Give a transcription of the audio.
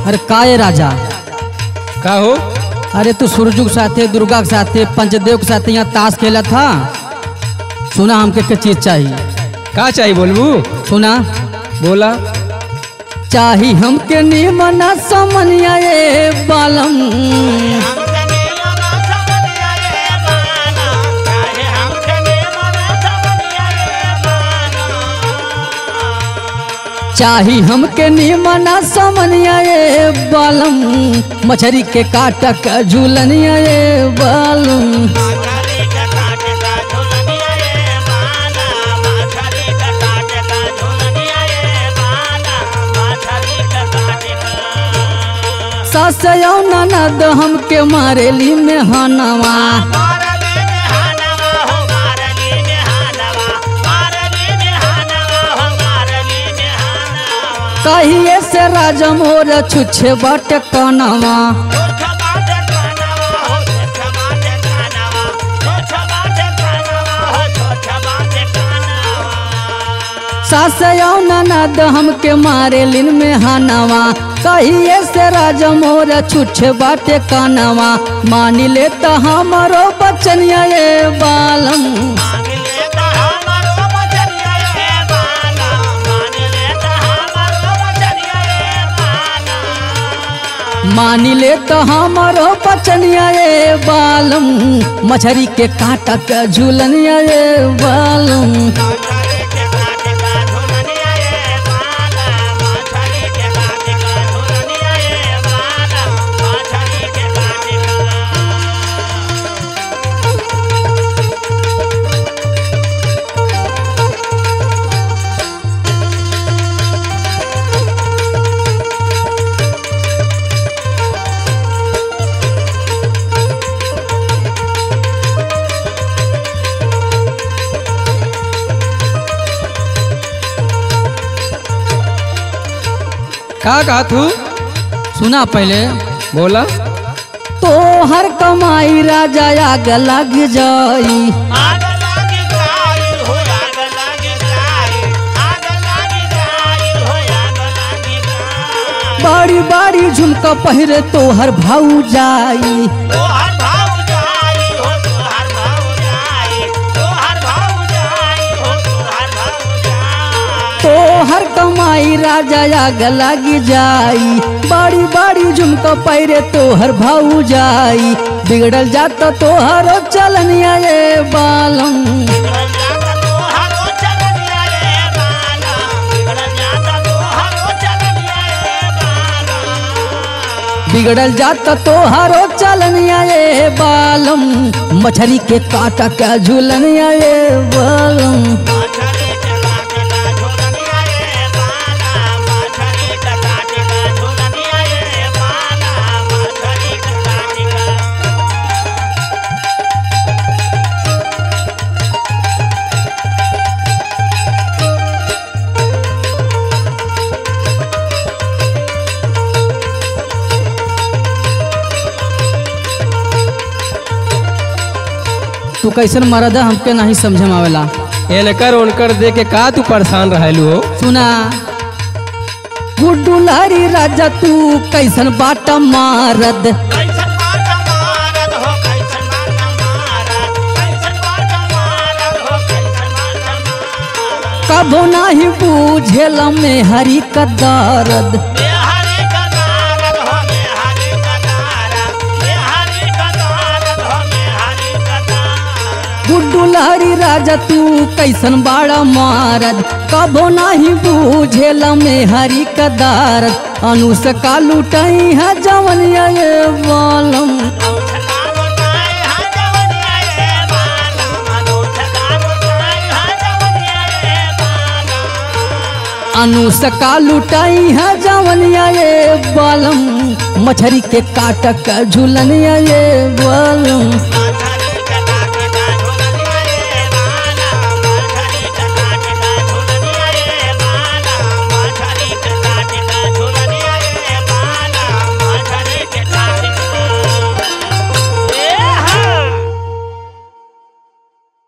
अरे काय राजा का हो? अरे तू सूरज के साथे दुर्गा के साथे पंचदेव के साथे यहाँ ताश खेला था। सुना हमके क्या चीज चाहिए? का चाहिए बोलबू? सुना बोला। चाही हमके निमना समनिया ये बालम, चाही हमके निमना समनिया ये बालम, मछरी के काटा का झूलनिया ये बालम। सास ननद हमके मारेली में हनवा, कहिए से राजा मोर छुच्छे बाट कनवा। सास ननद हमके मारेलिन में हनवा, कहिए से राजा मोर छुच्छे बाटे कनवा। मान लेता हमारो बचनिया ये बालम, मान लेता हमारो बचनिया ये बालम, मछरी के काटा का झूलनिया ये बालम। का कहा तू? सुना पहले। बोला। तो हर कमाई राजा आग लग जाई, बाड़ी बाड़ी झुमका पहिरे तो हर भाऊ जाई, तो हर कमाई राजा आग लगी जाई, बाड़ी बाड़ी झुमका पैरे तो हर भाऊ जाई। बिगड़ल जाता तो हर चलनिया ये बालम, बिगड़ल जाता तो हरो चलनिया ये बालम, मछरी के काटा का झूलनिया ये बालम। तू कैसन मरद हमके नहीं समझ में आवेला। एनकर उनकर दे के का तू परेशान रहलू हो? सुना गुड्डू लारी राजा तू कैसन बाटा मारद, कबो नहीं बूझेल में हरी का दर्द। गुड्डू लहरी राजा तू कैसन बाड़ा मारद, कबो नहीं बूझेल में हरी का दर्द। अनुस का लुटाई है जवनिया ये बालम, अनुस का लुटाई है जवनिया ये बालम, मछरी के काटा का झूलनिया ये बालम।